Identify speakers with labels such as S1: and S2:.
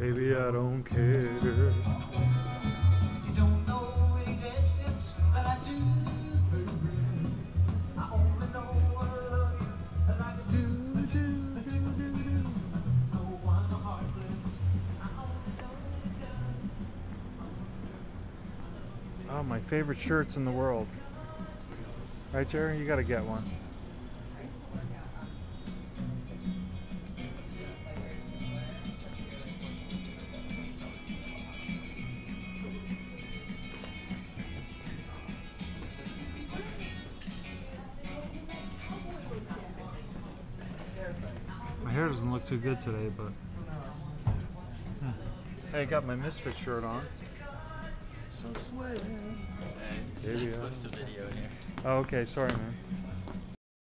S1: Baby, I don't care.
S2: You don't know any dance steps, but I do. I only know I love you like I do. No one heart lives. I only know because
S1: Oh, my favorite shirts in the world. Right, Jerry? You gotta get one. My hair doesn't look too good today, but... Hey, I got my Misfit shirt on. So sweet.
S3: Hey, you're not supposed to video here.
S1: Oh, okay. Sorry, man.